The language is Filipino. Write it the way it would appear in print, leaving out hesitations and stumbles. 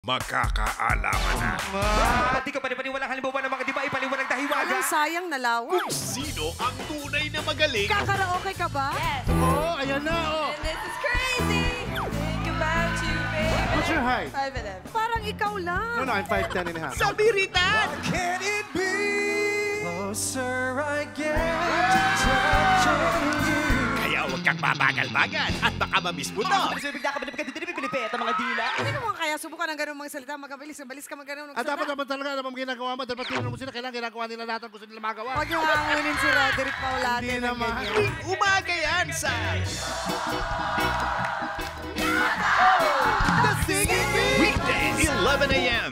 Magkakaalaman na. Di ko panipaniwalang halimbawa ng mga di ba ipaliwanag na hiwaga. Alam, sayang nalawa. Kung sino ang tunay na magaling. Kakaraoke ka ba? Yes. Oh, ayan na, oh. And this is crazy. Think about you, baby. What's your height? 5'11". Parang ikaw lang. No, I'm 5'10 and a half. Sa biritan! Can it be closer I get to touching you? Kaya huwag kang babagal-bagal at baka mamiss mo to. Bigla ka ba na pinipilipet ang mga dila? Hindi naman kaya subukan ng ganun mga salita. Magabilis ka mag-ganun. At dapat naman talaga alam ang ginagawa mo. Dapat tinanong mo sila, kailangan ginagawa nila lahat ang gusto nila magawa. Huwag yung hangunin si Roderick Paulate. Hindi naman. Umaga yan sa... The Singing Bee! Weekdays, 11 a.m.